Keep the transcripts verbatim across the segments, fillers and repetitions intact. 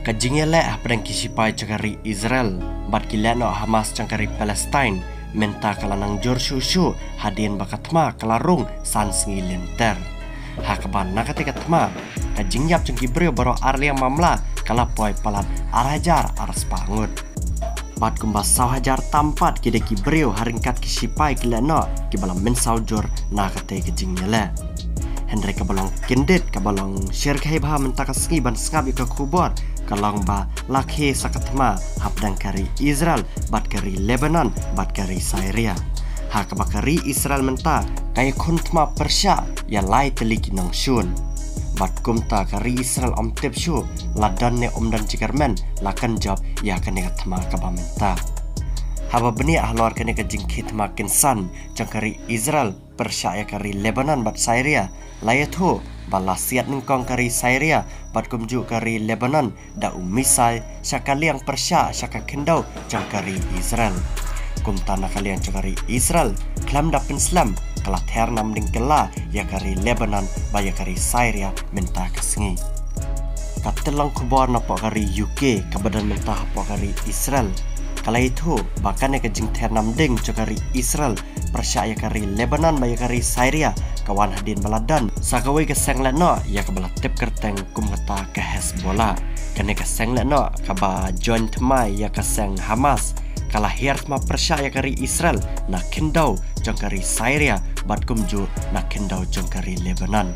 Kajingele apdang kisipai cakari Israel, bat kileno Hamas cakari Palestine, menta kalanang jor shushu hadin bakatma kalarung san sengilenter. Hakaban nakatika tma, kajingyap cengki brio baro arlia mamla kalapoi palat arajar aras pangut. Bat kumbas saw hajar tampat kide ki brio haringkat kisipai kileno kibalam men saujur nakate kajingyele. Henry kabalong kindet kabalong share kai bah mentaka sengi ban sengab ika kubor kalong ba lakhe sakatma hapdang kari Israel bat kari Lebanon bat kari Syria. Ha kabakari Israel menta kaya kuntma Persya ya lai teliki nang shun. Bat kumta kari Israel om tip shu ladan ne om dan cikarmen lakan job ya kane katma kabamenta. Haba beni ahlor kane kajingkit makin san cangkari Israel Persya ya kari Lebanon bat Syria layat ho balasiat nengkong kari Syria bat kumju kari Lebanon da umisai syakaliang Persya syaka kendau cangkari Israel kumtana kalian cangkari Israel klam da penslam kala ter nam ding kela ya kari Lebanon ba ya kari Syria menta kesengi katelang kubor na po kari U K kabadan menta po kari Israel. Kala itu bahkan ya kejing ternam ding cakari Israel Persya ya kari Lebanon ba ya kari Syria kawan hadin baladan sakawai keseng leno ya kabala tip kerteng kum kata ke Hezbollah kene keseng leno kaba joint mai ya keseng Hamas kala hiart ma Persya ya kari Israel na kendau cakari Syria bat kumju na kendau cakari Lebanon.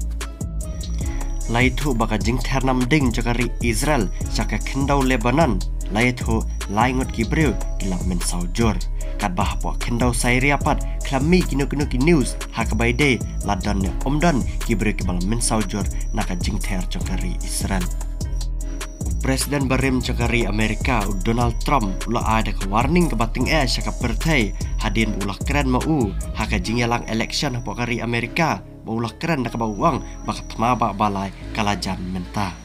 Laitu baka jing ternam ding cakari Israel saka kendau Lebanon laitu laingot kibreu kilam men saujur kat bah po kendau Syria pat klami kinu kinu ki news hakabai de ladan ne omdan kibreu kibal men saujur naka jing ter cakari Israel. Presiden barim cakari Amerika Donald Trump ula ada ke warning ke bating eh syaka pertai hadin ulah keren mau haka jing yalang election po kari Amerika ulah keren nak bau uang bakat maba balai kalajan menta.